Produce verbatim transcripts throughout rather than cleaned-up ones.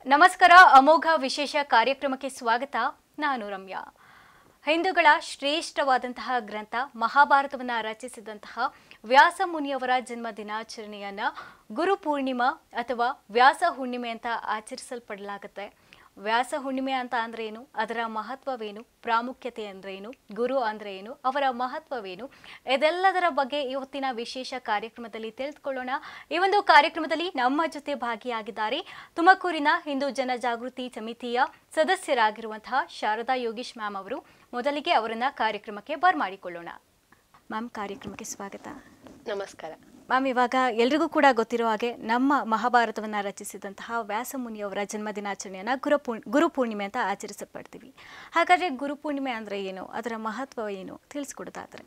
ನಮಸ್ಕಾರ. ಅಮೋಘ ವಿಶೇಷ ಕಾರ್ಯಕ್ರಮಕ್ಕೆ ಸ್ವಾಗತ. ನಾನು ರಮ್ಯಾ. ಹಿಂದೂಗಳ ಶ್ರೇಷ್ಠವಾದಂತಹ ಗ್ರಂಥ ಮಹಾಭಾರತವನ್ನು ರಚಿಸಿದಂತಹ ವ್ಯಾಸ ಮುನಿಯವರ ಜನ್ಮ ದಿನಾಚರಣೆಯನ್ನ ಗುರು ಪೂರ್ಣಿಮಾ ಅಥವಾ ವ್ಯಾಸ ಹುಣ್ಣಿಮೆ ಅಂತ ಆಚರಿಸಲ್ಪಡಲಾಗುತ್ತೆ. ವ್ಯಾಸ ಹುಣ್ಣಿಮೆ ಅಂತ ಅಂದ್ರೆ ಏನು, ಅದರ ಮಹತ್ವವೇನು, ಪ್ರಾಮುಖ್ಯತೆ ಅಂದ್ರೆ ಏನು, ಗುರು ಅಂದ್ರೆ ಏನು, ಅವರ ಮಹತ್ವವೇನು, ಇದೆಲ್ಲದರ ಬಗ್ಗೆ ಇವತ್ತಿನ ವಿಶೇಷ ಕಾರ್ಯಕ್ರಮದಲ್ಲಿ ತಿಳಿದುಕೊಳ್ಳೋಣ. ಈ ಒಂದು ಕಾರ್ಯಕ್ರಮದಲ್ಲಿ ನಮ್ಮ ಜೊತೆ ಭಾಗಿಯಾಗಿದ್ದಾರೆ ತುಮಕೂರಿನ ಹಿಂದೂ ಜನಜಾಗೃತಿ ಸಮಿತಿಯ ಸದಸ್ಯರಾಗಿರುವಂತಹ ಶಾರದಾ ಯೋಗೀಶ್ ಮ್ಯಾಮ್ ಅವರು. ಮೊದಲಿಗೆ ಅವರನ್ನ ಕಾರ್ಯಕ್ರಮಕ್ಕೆ ಬರ್ಮಾಡಿಕೊಳ್ಳೋಣ. ಮ್ಯಾಮ್, ಕಾರ್ಯಕ್ರಮಕ್ಕೆ ಸ್ವಾಗತ. ನಮಸ್ಕಾರ ಮ್ಯಾಮ್. ಇವಾಗ ಎಲ್ರಿಗೂ ಕೂಡ ಗೊತ್ತಿರೋ ಹಾಗೆ ನಮ್ಮ ಮಹಾಭಾರತವನ್ನು ರಚಿಸಿದಂತಹ ವ್ಯಾಸಮುನಿಯವರ ಜನ್ಮ ದಿನಾಚರಣೆಯನ್ನು ಗುರು ಪೂರ್ಣಿ ಗುರು ಪೂರ್ಣಿಮೆ ಅಂತ ಆಚರಿಸಲ್ಪಡ್ತೀವಿ. ಹಾಗಾದರೆ ಗುರು ಪೂರ್ಣಿಮೆ ಅಂದರೆ ಏನು, ಅದರ ಮಹತ್ವ ಏನು ತಿಳಿಸ್ಕೊಡೋದಾದ್ರೆ?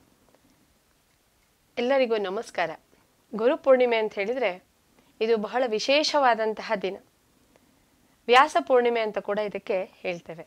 ಎಲ್ಲರಿಗೂ ನಮಸ್ಕಾರ. ಗುರು ಪೂರ್ಣಿಮೆ ಅಂತ ಹೇಳಿದರೆ ಇದು ಬಹಳ ವಿಶೇಷವಾದಂತಹ ದಿನ. ವ್ಯಾಸ ಪೂರ್ಣಿಮೆ ಅಂತ ಕೂಡ ಇದಕ್ಕೆ ಹೇಳ್ತೇವೆ.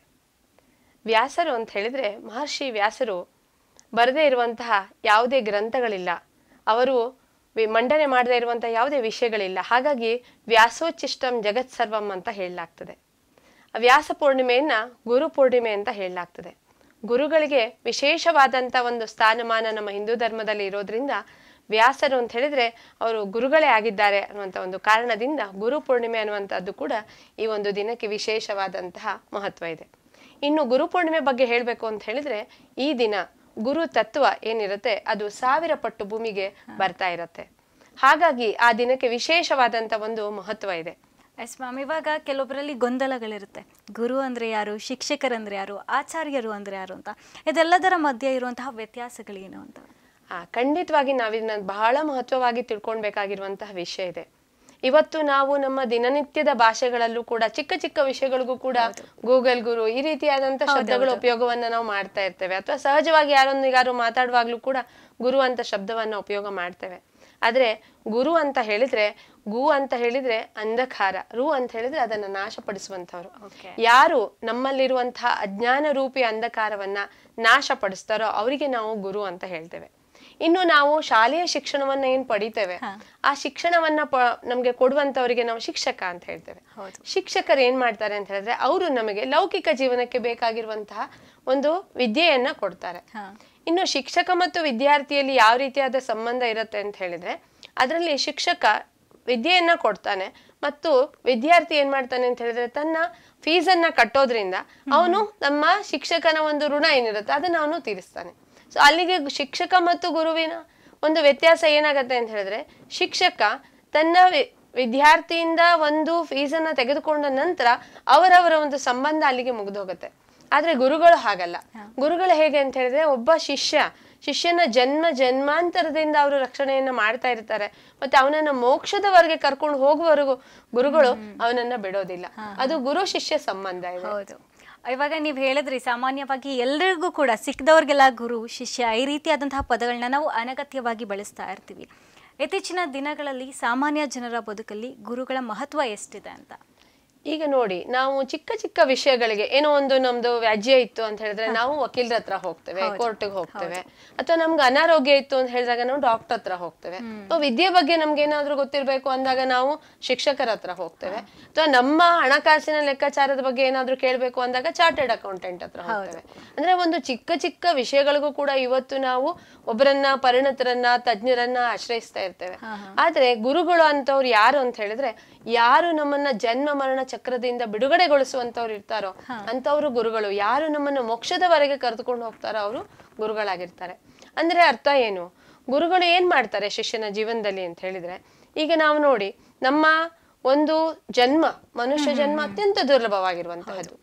ವ್ಯಾಸರು ಅಂತ ಹೇಳಿದರೆ ಮಹರ್ಷಿ ವ್ಯಾಸರು ಬರದೇ ಇರುವಂತಹ ಯಾವುದೇ ಗ್ರಂಥಗಳಿಲ್ಲ, ಅವರು ಮಂಡನೆ ಮಾಡದೇ ಇರುವಂತಹ ಯಾವುದೇ ವಿಷಯಗಳಿಲ್ಲ. ಹಾಗಾಗಿ ವ್ಯಾಸೋಚ್ಚಿಷ್ಟಂ ಜಗತ್ ಸರ್ವಂ ಅಂತ ಹೇಳಲಾಗ್ತದೆ. ವ್ಯಾಸ ಪೂರ್ಣಿಮೆಯನ್ನ ಗುರು ಪೂರ್ಣಿಮೆ ಅಂತ ಹೇಳಲಾಗ್ತದೆ. ಗುರುಗಳಿಗೆ ವಿಶೇಷವಾದಂಥ ಒಂದು ಸ್ಥಾನಮಾನ ನಮ್ಮ ಹಿಂದೂ ಧರ್ಮದಲ್ಲಿ ಇರೋದ್ರಿಂದ ವ್ಯಾಸರು ಅಂತ ಹೇಳಿದ್ರೆ ಅವರು ಗುರುಗಳೇ ಆಗಿದ್ದಾರೆ ಅನ್ನುವಂಥ ಒಂದು ಕಾರಣದಿಂದ ಗುರು ಪೂರ್ಣಿಮೆ ಅನ್ನುವಂಥದ್ದು ಕೂಡ ಈ ಒಂದು ದಿನಕ್ಕೆ ವಿಶೇಷವಾದಂತಹ ಮಹತ್ವ ಇದೆ. ಇನ್ನು ಗುರು ಪೂರ್ಣಿಮೆ ಬಗ್ಗೆ ಹೇಳಬೇಕು ಅಂತ ಹೇಳಿದ್ರೆ ಈ ದಿನ ಗುರು ತತ್ವ ಏನಿರುತ್ತೆ ಅದು ಸಾವಿರ ಪಟ್ಟು ಭೂಮಿಗೆ ಬರ್ತಾ ಇರತ್ತೆ. ಹಾಗಾಗಿ ಆ ದಿನಕ್ಕೆ ವಿಶೇಷವಾದಂತ ಒಂದು ಮಹತ್ವ ಇದೆ. ಎಸ್ ಮ್ಯಾಮ್, ಇವಾಗ ಕೆಲವೊಬ್ಬರಲ್ಲಿ ಗೊಂದಲಗಳಿರುತ್ತೆ. ಗುರು ಅಂದ್ರೆ ಯಾರು, ಶಿಕ್ಷಕರಂದ್ರೆ ಯಾರು, ಆಚಾರ್ಯರು ಅಂದ್ರೆ ಯಾರು ಅಂತ. ಇದೆಲ್ಲದರ ಮಧ್ಯೆ ಇರುವಂತಹ ವ್ಯತ್ಯಾಸಗಳೇನು ಅಂತ? ಆ ಖಂಡಿತವಾಗಿ ನಾವಿದನ್ನ ಬಹಳ ಮಹತ್ವವಾಗಿ ತಿಳ್ಕೊಳ್ಬೇಕಾಗಿರುವಂತಹ ವಿಷಯ ಇದೆ. ಇವತ್ತು ನಾವು ನಮ್ಮ ದಿನನಿತ್ಯದ ಭಾಷೆಗಳಲ್ಲೂ ಕೂಡ ಚಿಕ್ಕ ಚಿಕ್ಕ ವಿಷಯಗಳಿಗೂ ಕೂಡ ಗೂಗಲ್ ಗುರು ಈ ರೀತಿಯಾದಂತಹ ಶಬ್ದಗಳ ಉಪಯೋಗವನ್ನ ನಾವು ಮಾಡ್ತಾ ಇರ್ತೇವೆ. ಅಥವಾ ಸಹಜವಾಗಿ ಯಾರೊಂದಿಗಾರು ಮಾತಾಡುವಾಗ್ಲೂ ಕೂಡ ಗುರು ಅಂತ ಶಬ್ದವನ್ನ ಉಪಯೋಗ ಮಾಡ್ತೇವೆ. ಆದ್ರೆ ಗುರು ಅಂತ ಹೇಳಿದ್ರೆ ಗು ಅಂತ ಹೇಳಿದ್ರೆ ಅಂಧಕಾರ, ರು ಅಂತ ಹೇಳಿದ್ರೆ ಅದನ್ನ ನಾಶಪಡಿಸುವಂತವ್ರು. ಯಾರು ನಮ್ಮಲ್ಲಿರುವಂತಹ ಅಜ್ಞಾನ ರೂಪಿ ಅಂಧಕಾರವನ್ನ ನಾಶಪಡಿಸ್ತಾರೋ ಅವರಿಗೆ ನಾವು ಗುರು ಅಂತ ಹೇಳ್ತೇವೆ. ಇನ್ನು ನಾವು ಶಾಲೆಯ ಶಿಕ್ಷಣವನ್ನ ಏನ್ ಪಡಿತೇವೆ ಆ ಶಿಕ್ಷಣವನ್ನ ಪ ನಮ್ಗೆ ಕೊಡುವಂತವರಿಗೆ ನಾವು ಶಿಕ್ಷಕ ಅಂತ ಹೇಳ್ತೇವೆ. ಶಿಕ್ಷಕರು ಏನ್ ಮಾಡ್ತಾರೆ ಅಂತ ಹೇಳಿದ್ರೆ ಅವರು ನಮಗೆ ಲೌಕಿಕ ಜೀವನಕ್ಕೆ ಬೇಕಾಗಿರುವಂತಹ ಒಂದು ವಿದ್ಯೆಯನ್ನ ಕೊಡ್ತಾರೆ. ಇನ್ನು ಶಿಕ್ಷಕ ಮತ್ತು ವಿದ್ಯಾರ್ಥಿಯಲ್ಲಿ ಯಾವ ರೀತಿಯಾದ ಸಂಬಂಧ ಇರುತ್ತೆ ಅಂತ ಹೇಳಿದ್ರೆ ಅದರಲ್ಲಿ ಶಿಕ್ಷಕ ವಿದ್ಯೆಯನ್ನ ಕೊಡ್ತಾನೆ ಮತ್ತು ವಿದ್ಯಾರ್ಥಿ ಏನ್ ಮಾಡ್ತಾನೆ ಅಂತ ಹೇಳಿದ್ರೆ ತನ್ನ ಫೀಸನ್ನ ಕಟ್ಟೋದ್ರಿಂದ ಅವನು ನಮ್ಮ ಶಿಕ್ಷಕನ ಒಂದು ಋಣ ಏನಿರುತ್ತೆ ಅದನ್ನ ಅವನು ತೀರಿಸ್ತಾನೆ. ಸೊ ಅಲ್ಲಿಗೆ ಶಿಕ್ಷಕ ಮತ್ತು ಗುರುವಿನ ಒಂದು ವ್ಯತ್ಯಾಸ ಏನಾಗತ್ತೆ ಅಂತ ಹೇಳಿದ್ರೆ ಶಿಕ್ಷಕ ತನ್ನ ವಿದ್ಯಾರ್ಥಿಯಿಂದ ಒಂದು ಫೀಸನ್ನ ತೆಗೆದುಕೊಂಡ ನಂತರ ಅವರವರ ಒಂದು ಸಂಬಂಧ ಅಲ್ಲಿಗೆ ಮುಗಿದೋಗುತ್ತೆ. ಆದ್ರೆ ಗುರುಗಳು ಹಾಗಲ್ಲ. ಗುರುಗಳು ಹೇಗೆ ಅಂತ ಹೇಳಿದ್ರೆ ಒಬ್ಬ ಶಿಷ್ಯ ಶಿಷ್ಯನ ಜನ್ಮ ಜನ್ಮಾಂತರದಿಂದ ಅವರು ರಕ್ಷಣೆಯನ್ನ ಮಾಡ್ತಾ ಇರ್ತಾರೆ. ಮತ್ತೆ ಅವನನ್ನ ಮೋಕ್ಷದವರೆಗೆ ಕರ್ಕೊಂಡು ಹೋಗುವವರೆಗೂ ಗುರುಗಳು ಅವನನ್ನ ಬಿಡೋದಿಲ್ಲ. ಅದು ಗುರು ಶಿಷ್ಯ ಸಂಬಂಧ ಇದೆ. ಇವಾಗ ನೀವು ಹೇಳಿದ್ರಿ ಸಾಮಾನ್ಯವಾಗಿ ಎಲ್ಲರಿಗೂ ಕೂಡ ಸಿಕ್ಕದವ್ರಿಗೆಲ್ಲ ಗುರು ಶಿಷ್ಯ ಈ ರೀತಿಯಾದಂತಹ ಪದಗಳನ್ನ ನಾವು ಅನಗತ್ಯವಾಗಿ ಬಳಸ್ತಾ ಇರ್ತೀವಿ. ಇತ್ತೀಚಿನ ದಿನಗಳಲ್ಲಿ ಸಾಮಾನ್ಯ ಜನರ ಬದುಕಲ್ಲಿ ಗುರುಗಳ ಮಹತ್ವ ಎಷ್ಟಿದೆ ಅಂತ? ಈಗ ನೋಡಿ, ನಾವು ಚಿಕ್ಕ ಚಿಕ್ಕ ವಿಷಯಗಳಿಗೆ ಏನೋ ಒಂದು ನಮ್ದು ವ್ಯಾಜ್ಯ ಇತ್ತು ಅಂತ ಹೇಳಿದ್ರೆ ನಾವು ವಕೀಲರ ಹತ್ರ ಹೋಗ್ತೇವೆ, ಕೋರ್ಟ್ಗೆ ಹೋಗ್ತೇವೆ. ಅಥವಾ ನಮ್ಗೆ ಅನಾರೋಗ್ಯ ಇತ್ತು ಅಂತ ಹೇಳಿದಾಗ ನಾವು ಡಾಕ್ಟರ್ ಹತ್ರ ಹೋಗ್ತೇವೆ. ಅಥವಾ ವಿದ್ಯೆ ಬಗ್ಗೆ ನಮ್ಗೆ ಏನಾದ್ರು ಗೊತ್ತಿರ್ಬೇಕು ಅಂದಾಗ ನಾವು ಶಿಕ್ಷಕರ ಹತ್ರ ಹೋಗ್ತೇವೆ. ಅಥವಾ ನಮ್ಮ ಹಣಕಾಸಿನ ಲೆಕ್ಕಾಚಾರದ ಬಗ್ಗೆ ಏನಾದ್ರು ಕೇಳ್ಬೇಕು ಅಂದಾಗ ಚಾರ್ಟೆಡ್ ಅಕೌಂಟೆಂಟ್ ಹತ್ರ ಹೋಗ್ತೇವೆ. ಅಂದ್ರೆ ಒಂದು ಚಿಕ್ಕ ಚಿಕ್ಕ ವಿಷಯಗಳಿಗೂ ಕೂಡ ಇವತ್ತು ನಾವು ಒಬ್ಬರನ್ನ ಪರಿಣತರನ್ನ ತಜ್ಞರನ್ನ ಆಶ್ರಯಿಸ್ತಾ ಇರ್ತೇವೆ. ಆದ್ರೆ ಗುರುಗಳು ಅಂತವ್ರು ಯಾರು ಅಂತ ಹೇಳಿದ್ರೆ ಯಾರು ನಮ್ಮನ್ನ ಜನ್ಮ ಮರಣ ಚಕ್ರದಿಂದ ಬಿಡುಗಡೆಗೊಳಿಸುವಂತವ್ರು ಇರ್ತಾರೋ ಅಂತವ್ರು ಗುರುಗಳು. ಯಾರು ನಮ್ಮನ್ನ ಮೋಕ್ಷದವರೆಗೆ ಕರೆದುಕೊಂಡು ಹೋಗ್ತಾರೋ ಅವರು ಗುರುಗಳಾಗಿರ್ತಾರೆ. ಅಂದ್ರೆ ಅರ್ಥ ಏನು? ಗುರುಗಳು ಏನ್ ಮಾಡ್ತಾರೆ ಶಿಷ್ಯನ ಜೀವನದಲ್ಲಿ ಅಂತ ಹೇಳಿದ್ರೆ, ಈಗ ನಾವು ನೋಡಿ ನಮ್ಮ ಒಂದು ಜನ್ಮ ಮನುಷ್ಯ ಜನ್ಮ ಅತ್ಯಂತ ದುರ್ಲಭವಾಗಿರುವಂತಹದ್ದು.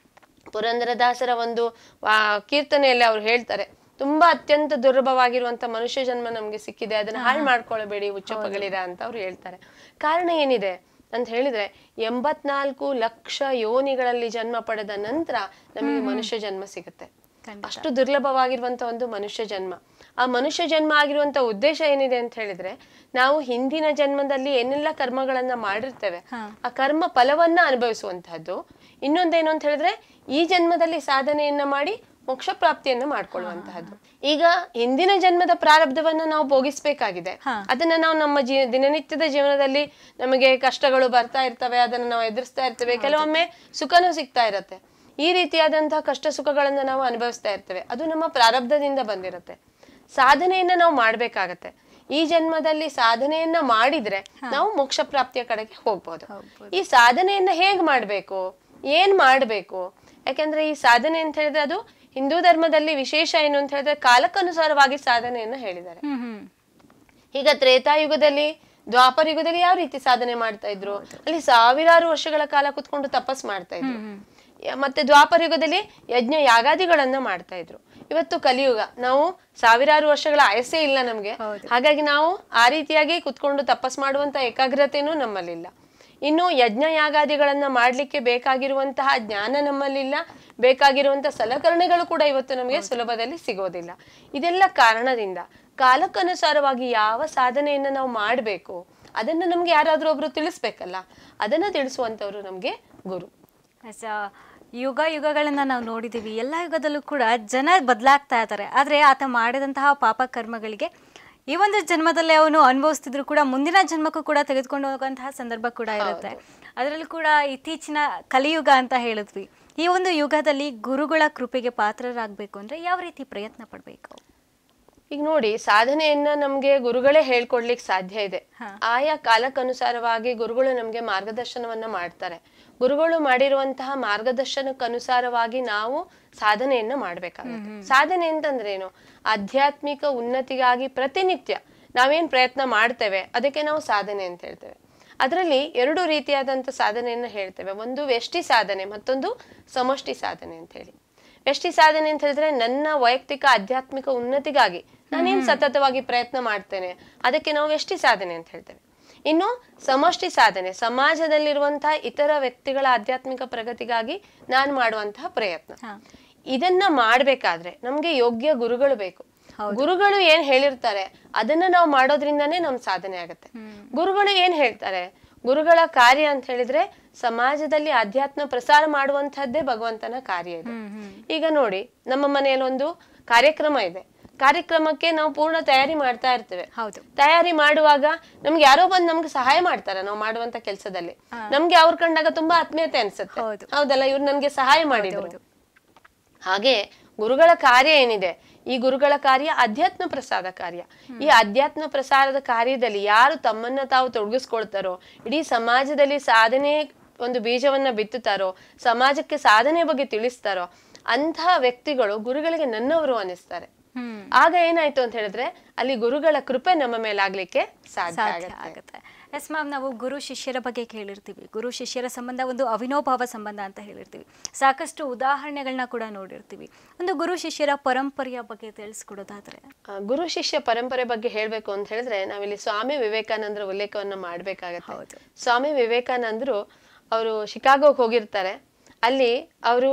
ಪುರಂದರದಾಸರ ಒಂದು ಆ ಕೀರ್ತನೆಯಲ್ಲಿ ಅವ್ರು ಹೇಳ್ತಾರೆ, ತುಂಬಾ ಅತ್ಯಂತ ದುರ್ಲಭವಾಗಿರುವಂತ ಮನುಷ್ಯ ಜನ್ಮ ನಮ್ಗೆ ಸಿಕ್ಕಿದೆ, ಅದನ್ನ ಹಾಳು ಮಾಡ್ಕೊಳ್ಬೇಡಿ ಉಚ್ಚಪಗಳಿರ ಅಂತ ಅವ್ರು ಹೇಳ್ತಾರೆ. ಕಾರಣ ಏನಿದೆ ಅಂತ ಹೇಳಿದ್ರೆ ಎಂಬತ್ನಾಲ್ಕು ಲಕ್ಷ ಯೋನಿಗಳಲ್ಲಿ ಜನ್ಮ ಪಡೆದ ನಂತರ ನಮಗೆ ಮನುಷ್ಯ ಜನ್ಮ ಸಿಗುತ್ತೆ. ಅಷ್ಟು ದುರ್ಲಭವಾಗಿರುವಂತ ಒಂದು ಮನುಷ್ಯ ಜನ್ಮ. ಆ ಮನುಷ್ಯ ಜನ್ಮ ಆಗಿರುವಂತ ಉದ್ದೇಶ ಏನಿದೆ ಅಂತ ಹೇಳಿದ್ರೆ ನಾವು ಹಿಂದಿನ ಜನ್ಮದಲ್ಲಿ ಏನೆಲ್ಲ ಕರ್ಮಗಳನ್ನ ಮಾಡಿರ್ತೇವೆ ಆ ಕರ್ಮ ಫಲವನ್ನ ಅನುಭವಿಸುವಂತಹದ್ದು. ಇನ್ನೊಂದೇನು ಅಂತ ಹೇಳಿದ್ರೆ ಈ ಜನ್ಮದಲ್ಲಿ ಸಾಧನೆಯನ್ನ ಮಾಡಿ ಮೋಕ್ಷ ಪ್ರಾಪ್ತಿಯನ್ನ ಮಾಡ್ಕೊಳ್ಳುವಂತಹದ್ದು. ಈಗ ಹಿಂದಿನ ಜನ್ಮದ ಪ್ರಾರಬ್ಧವನ್ನ ನಾವು ಭೋಗಿಸ್ಬೇಕಾಗಿದೆ. ಅದನ್ನ ನಾವು ನಮ್ಮ ಜೀ ದಿನನಿತ್ಯದ ಜೀವನದಲ್ಲಿ ನಮಗೆ ಕಷ್ಟಗಳು ಬರ್ತಾ ಇರ್ತವೆ, ಅದನ್ನ ನಾವು ಎದುರಿಸ್ತಾ ಇರ್ತೇವೆ. ಕೆಲವೊಮ್ಮೆ ಸುಖನೂ ಸಿಗ್ತಾ ಇರತ್ತೆ. ಈ ರೀತಿಯಾದಂತಹ ಕಷ್ಟ ಸುಖಗಳನ್ನ ನಾವು ಅನುಭವಿಸ್ತಾ ಇರ್ತೇವೆ. ಅದು ನಮ್ಮ ಪ್ರಾರಬ್ಧದಿಂದ ಬಂದಿರತ್ತೆ. ಸಾಧನೆಯನ್ನ ನಾವು ಮಾಡ್ಬೇಕಾಗತ್ತೆ. ಈ ಜನ್ಮದಲ್ಲಿ ಸಾಧನೆಯನ್ನ ಮಾಡಿದ್ರೆ ನಾವು ಮೋಕ್ಷ ಪ್ರಾಪ್ತಿಯ ಕಡೆಗೆ ಹೋಗ್ಬೋದು. ಈ ಸಾಧನೆಯನ್ನ ಹೇಗ್ ಮಾಡ್ಬೇಕು, ಏನ್ ಮಾಡ್ಬೇಕು? ಯಾಕೆಂದ್ರೆ ಈ ಸಾಧನೆ ಅಂತ ಹೇಳಿದ್ರೆ ಅದು ಹಿಂದೂ ಧರ್ಮದಲ್ಲಿ ವಿಶೇಷ ಏನು ಅಂತ ಹೇಳಿದ್ರೆ ಕಾಲಕ್ಕನುಸಾರವಾಗಿ ಸಾಧನೆಯನ್ನ ಹೇಳಿದ್ದಾರೆ. ಈಗ ತ್ರೇತಾಯುಗದಲ್ಲಿ, ದ್ವಾಪರ ಯುಗದಲ್ಲಿ ಯಾವ ರೀತಿ ಸಾಧನೆ ಮಾಡ್ತಾ ಇದ್ರು? ಅಲ್ಲಿ ಸಾವಿರಾರು ವರ್ಷಗಳ ಕಾಲ ಕುತ್ಕೊಂಡು ತಪಸ್ ಮಾಡ್ತಾ ಇದ್ರು. ಮತ್ತೆ ದ್ವಾಪರ ಯುಗದಲ್ಲಿ ಯಜ್ಞ ಯಾಗಾದಿಗಳನ್ನ ಮಾಡ್ತಾ ಇದ್ರು. ಇವತ್ತು ಕಲಿಯುಗ, ನಾವು ಸಾವಿರಾರು ವರ್ಷಗಳ ಆಯಸ್ಸೇ ಇಲ್ಲ ನಮ್ಗೆ. ಹಾಗಾಗಿ ನಾವು ಆ ರೀತಿಯಾಗಿ ಕುತ್ಕೊಂಡು ತಪಸ್ ಮಾಡುವಂತ ಏಕಾಗ್ರತೆನೂ ನಮ್ಮಲ್ಲಿಲ್ಲ. ಇನ್ನು ಯಜ್ಞ ಯಾಗಾದಿಗಳನ್ನ ಮಾಡ್ಲಿಕ್ಕೆ ಬೇಕಾಗಿರುವಂತಹ ಜ್ಞಾನ ನಮ್ಮಲ್ಲಿಲ್ಲ. ಬೇಕಾಗಿರುವಂತಹ ಸಲಕರಣೆಗಳು ಕೂಡ ಇವತ್ತು ನಮಗೆ ಸುಲಭದಲ್ಲಿ ಸಿಗೋದಿಲ್ಲ. ಇದೆಲ್ಲ ಕಾರಣದಿಂದ ಕಾಲಕ್ಕನುಸಾರವಾಗಿ ಯಾವ ಸಾಧನೆಯನ್ನ ನಾವು ಮಾಡ್ಬೇಕು ಅದನ್ನ ನಮ್ಗೆ ಯಾರಾದ್ರೂ ಒಬ್ರು ತಿಳಿಸ್ಬೇಕಲ್ಲ. ಅದನ್ನ ತಿಳಿಸುವಂತವ್ರು ನಮ್ಗೆ ಗುರು. ಯುಗ ಯುಗಗಳನ್ನ ನಾವು ನೋಡಿದೀವಿ. ಎಲ್ಲ ಯುಗದಲ್ಲೂ ಕೂಡ ಜನ ಬದಲಾಗ್ತಾ ಇದ್ದಾರೆ. ಆದ್ರೆ ಆತ ಮಾಡಿದಂತಹ ಪಾಪ ಕರ್ಮಗಳಿಗೆ ಈ ಒಂದು ಜನ್ಮದಲ್ಲಿ ಅವನು ಅನುಭವಿಸ್ತಿದ್ರು ಕೂಡ ಮುಂದಿನ ಜನ್ಮಕ್ಕೂ ಕೂಡ ತೆಗೆದುಕೊಂಡು ಹೋಗುವಂತಹ ಸಂದರ್ಭ ಕೂಡ ಇರುತ್ತೆ. ಅದರಲ್ಲೂ ಕೂಡ ಇತ್ತೀಚಿನ ಕಲಿಯುಗ ಅಂತ ಹೇಳಿದ್ವಿ. ಈ ಒಂದು ಯುಗದಲ್ಲಿ ಗುರುಗಳ ಕೃಪೆಗೆ ಪಾತ್ರರಾಗಬೇಕು ಅಂದ್ರೆ ಯಾವ ರೀತಿ ಪ್ರಯತ್ನ ಪಡ್ಬೇಕು? ಈಗ ನೋಡಿ, ಸಾಧನೆಯನ್ನ ನಮ್ಗೆ ಗುರುಗಳೇ ಹೇಳ್ಕೊಡ್ಲಿಕ್ಕೆ ಸಾಧ್ಯ ಇದೆ. ಆಯಾ ಕಾಲಕ್ಕನುಸಾರವಾಗಿ ಗುರುಗಳು ನಮ್ಗೆ ಮಾರ್ಗದರ್ಶನವನ್ನ ಮಾಡ್ತಾರೆ. ಗುರುಗಳು ಮಾಡಿರುವಂತಹ ಮಾರ್ಗದರ್ಶನಕ್ಕನುಸಾರವಾಗಿ ನಾವು ಸಾಧನೆಯನ್ನ ಮಾಡ್ಬೇಕಾಗುತ್ತೆ. ಸಾಧನೆ ಅಂತಂದ್ರೇನು? ಆಧ್ಯಾತ್ಮಿಕ ಉನ್ನತಿಗಾಗಿ ಪ್ರತಿನಿತ್ಯ ನಾವೇನ್ ಪ್ರಯತ್ನ ಮಾಡ್ತೇವೆ ಅದಕ್ಕೆ ನಾವು ಸಾಧನೆ ಅಂತ ಹೇಳ್ತೇವೆ. ಅದರಲ್ಲಿ ಎರಡು ರೀತಿಯಾದಂತ ಸಾಧನೆಯನ್ನ ಹೇಳ್ತೇವೆ. ಒಂದು ವ್ಯಷ್ಟಿ ಸಾಧನೆ, ಮತ್ತೊಂದು ಸಮಷ್ಟಿ ಸಾಧನೆ ಅಂತ ಹೇಳಿ. ವ್ಯಷ್ಟಿ ಸಾಧನೆ ಅಂತ ಹೇಳಿದ್ರೆ ನನ್ನ ವೈಯಕ್ತಿಕ ಆಧ್ಯಾತ್ಮಿಕ ಉನ್ನತಿಗಾಗಿ ನಾನೇನ್ ಸತತವಾಗಿ ಪ್ರಯತ್ನ ಮಾಡ್ತೇನೆ, ಅದಕ್ಕೆ ನಾವು ವ್ಯಷ್ಟಿ ಸಾಧನೆ ಅಂತ ಹೇಳ್ತೇವೆ. ಇನ್ನು ಸಮಷ್ಟಿ ಸಾಧನೆ, ಸಮಾಜದಲ್ಲಿರುವಂತಹ ಇತರ ವ್ಯಕ್ತಿಗಳ ಆಧ್ಯಾತ್ಮಿಕ ಪ್ರಗತಿಗಾಗಿ ನಾನು ಮಾಡುವಂತಹ ಪ್ರಯತ್ನ. ಇದನ್ನ ಮಾಡ್ಬೇಕಾದ್ರೆ ನಮ್ಗೆ ಯೋಗ್ಯ ಗುರುಗಳು ಬೇಕು. ಗುರುಗಳು ಏನ್ ಹೇಳಿರ್ತಾರೆ ಅದನ್ನ ನಾವು ಮಾಡೋದ್ರಿಂದಾನೇ ನಮ್ ಸಾಧನೆ ಆಗತ್ತೆ. ಗುರುಗಳು ಏನ್ ಹೇಳ್ತಾರೆ? ಗುರುಗಳ ಕಾರ್ಯ ಅಂತ ಹೇಳಿದ್ರೆ ಸಮಾಜದಲ್ಲಿ ಅಧ್ಯಾತ್ಮ ಪ್ರಸಾರ ಮಾಡುವಂತಹದ್ದೇ ಭಗವಂತನ ಕಾರ್ಯ ಇದೆ. ಈಗ ನೋಡಿ, ನಮ್ಮ ಮನೆಯಲ್ಲಿ ಒಂದು ಕಾರ್ಯಕ್ರಮ ಇದೆ. ಕಾರ್ಯಕ್ರಮಕ್ಕೆ ನಾವು ಪೂರ್ಣ ತಯಾರಿ ಮಾಡ್ತಾ ಇರ್ತೇವೆ. ತಯಾರಿ ಮಾಡುವಾಗ ನಮ್ಗೆ ಯಾರೋ ಬಂದು ನಮ್ಗೆ ಸಹಾಯ ಮಾಡ್ತಾರೆ ನಾವು ಮಾಡುವಂತ ಕೆಲಸದಲ್ಲಿ. ನಮ್ಗೆ ಅವ್ರ ಕಂಡಾಗ ತುಂಬಾ ಆತ್ಮೀಯತೆ ಅನ್ಸುತ್ತೆ, ಹೌದಲ್ಲ, ಇವ್ರು ನನ್ಗೆ ಸಹಾಯ ಮಾಡಿದ್ರು. ಹಾಗೆ ಗುರುಗಳ ಕಾರ್ಯ ಏನಿದೆ, ಈ ಗುರುಗಳ ಕಾರ್ಯ ಅಧ್ಯಾತ್ಮ ಪ್ರಸಾದ ಕಾರ್ಯ. ಈ ಅಧ್ಯಾತ್ಮ ಪ್ರಸಾರದ ಕಾರ್ಯದಲ್ಲಿ ಯಾರು ತಮ್ಮನ್ನ ತಾವು ತೊಡಗಿಸ್ಕೊಳ್ತಾರೋ, ಇಡೀ ಸಮಾಜದಲ್ಲಿ ಸಾಧನೆ ಒಂದು ಬೀಜವನ್ನ ಬಿತ್ತುತ್ತಾರೋ, ಸಮಾಜಕ್ಕೆ ಸಾಧನೆ ಬಗ್ಗೆ ತಿಳಿಸ್ತಾರೋ ಅಂತಹ ವ್ಯಕ್ತಿಗಳು ಗುರುಗಳಿಗೆ ನನ್ನವರು ಅನಿಸ್ತಾರೆ. ಆಗ ಏನಾಯ್ತು ಅಂತ ಹೇಳಿದ್ರೆ ಅಲ್ಲಿ ಗುರುಗಳ ಕೃಪೆ ನಮ್ಮ ಮೇಲಾಗ್ಲಿಕ್ಕೆ ಸಾಧ್ಯ ಆಗುತ್ತೆ. ಎಸ್ ಮ್ಯಾಮ್, ನಾವು ಗುರು ಶಿಷ್ಯರ ಬಗ್ಗೆ ಕೇಳಿರ್ತೀವಿ. ಗುರು ಶಿಷ್ಯರ ಸಂಬಂಧ ಒಂದು ಅವಿನೋಭಾವ ಸಂಬಂಧ ಅಂತ ಹೇಳಿರ್ತೀವಿ. ಸಾಕಷ್ಟು ಉದಾಹರಣೆಗಳನ್ನ ಕೂಡ ನೋಡಿರ್ತೀವಿ. ಒಂದು ಗುರು ಶಿಷ್ಯರ ಪರಂಪರೆಯ ಬಗ್ಗೆ ತಿಳಿಸ್ಕೊಡೋದಾದ್ರೆ? ಗುರು ಶಿಷ್ಯ ಪರಂಪರೆ ಬಗ್ಗೆ ಹೇಳ್ಬೇಕು ಅಂತ ಹೇಳಿದ್ರೆ ನಾವಿಲ್ಲಿ ಸ್ವಾಮಿ ವಿವೇಕಾನಂದರ ಉಲ್ಲೇಖವನ್ನ ಮಾಡ್ಬೇಕಾಗತ್ತೆ. ಸ್ವಾಮಿ ವಿವೇಕಾನಂದರು ಅವರು ಶಿಕಾಗೋಗೆ ಹೋಗಿರ್ತಾರೆ. ಅಲ್ಲಿ ಅವರು